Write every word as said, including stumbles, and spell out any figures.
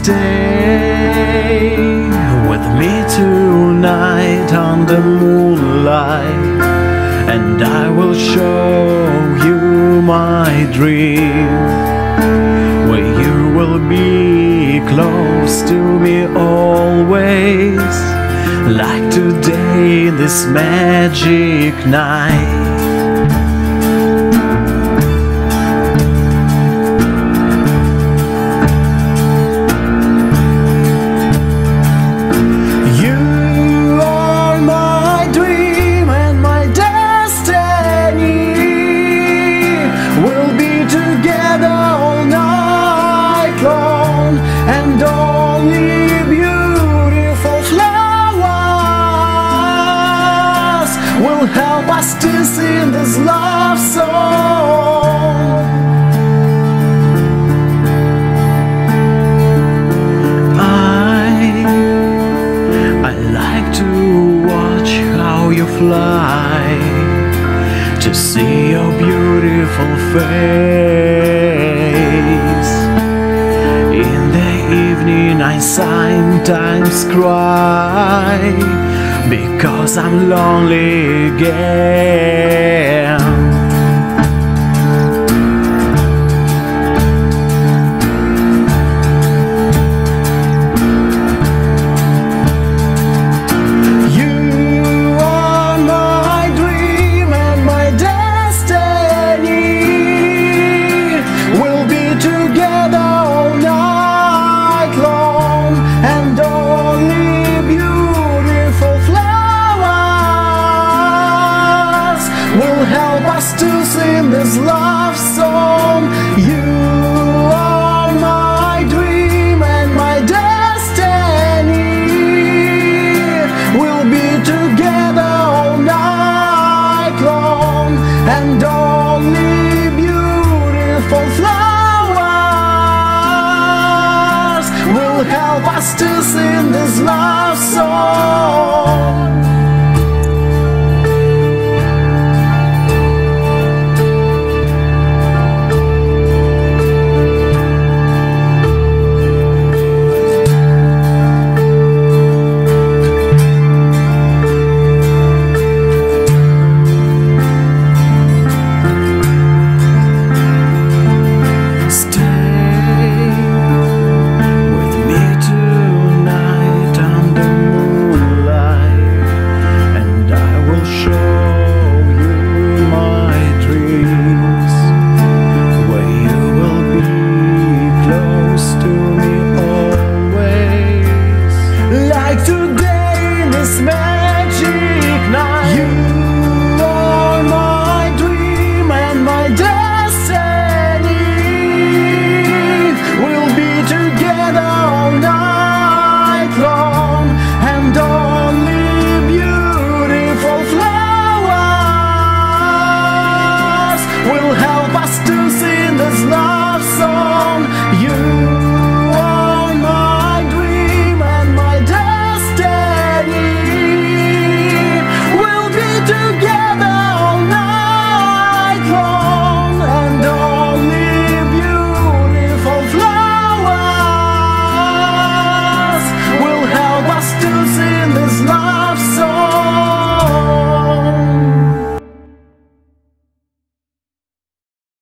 Stay with me tonight under moonlight, and I will show you my dream, where you will be close to me always, like today in this magic night. And only beautiful flowers will help us to sing this love song. I, I like to watch how you fly, to see your beautiful face. In the evening I sometimes cry, because I'm lonely again. You are my dream and my destiny. We'll be together all night long, and only beautiful flowers will help us to sing this love song. You are my dream and my destiny. We'll be together all night long, and only beautiful flowers will help us to sing this love song. To me